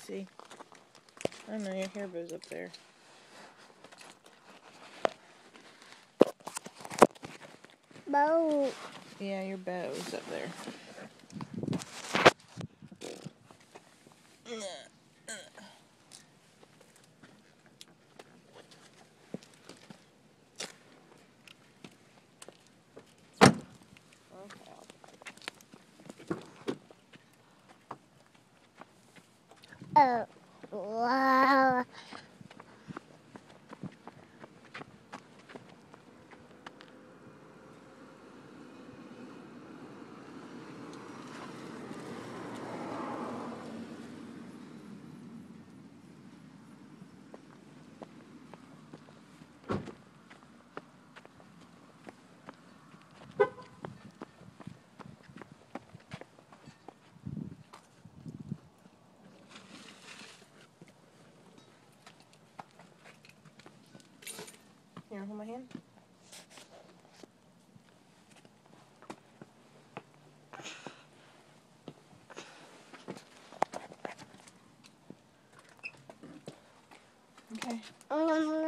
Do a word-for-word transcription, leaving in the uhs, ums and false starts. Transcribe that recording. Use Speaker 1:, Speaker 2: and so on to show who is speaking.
Speaker 1: see. I know your hair bow's up there.
Speaker 2: Bow.
Speaker 1: Yeah, your bow's up there.
Speaker 2: Oh, wow.
Speaker 1: You wanna hold my hand? Okay.